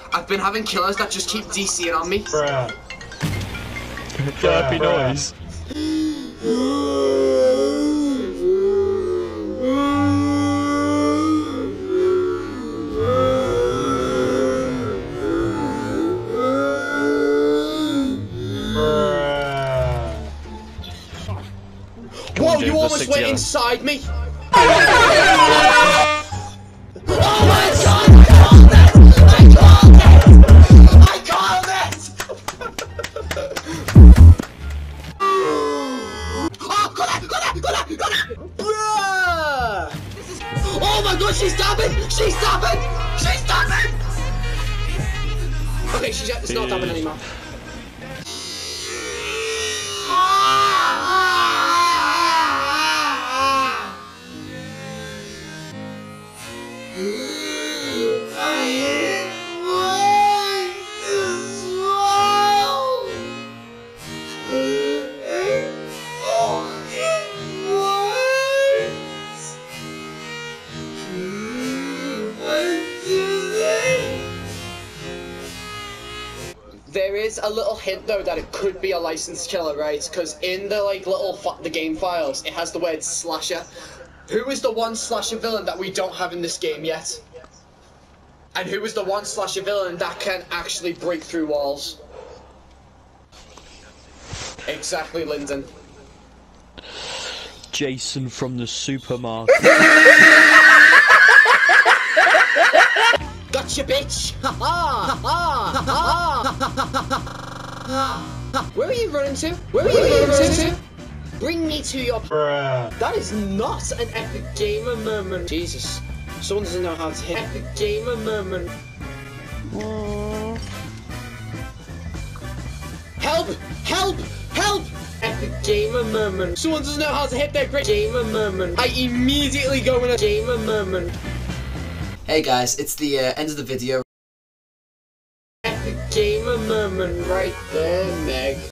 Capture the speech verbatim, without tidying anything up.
I've been having killers that just keep DCing on me. Bruh. Get happy noise. Whoa, on, you James, let's almost stick went together. inside me! Oh my god, I called it! I called it! I called it! Oh, got it, got it, got it, got it! Bruh! Oh my god, she's stabbing! She's stabbing! She's stabbing! Okay, she's it's not happening anymore. There is a little hint though that it could be a licensed killer, right? Because in the like little f the game files, it has the word slasher. Who is the one slasher villain that we don't have in this game yet? And who is the one slasher villain that can actually break through walls? Exactly, Lyndon. Jason from the supermarket. Gotcha, bitch! Ha ha! Ha ha! Where are you running to? Where are you running to? Bring me to your. Bruh. That is not an epic gamer moment. Jesus. Someone doesn't know how to hit epic gamer moment. Help! Help! Help! Epic gamer moment. Someone doesn't know how to hit their great gamer moment. I immediately go in a gamer moment. Hey guys, it's the uh, end of the video. Epic gamer moment right there, Meg.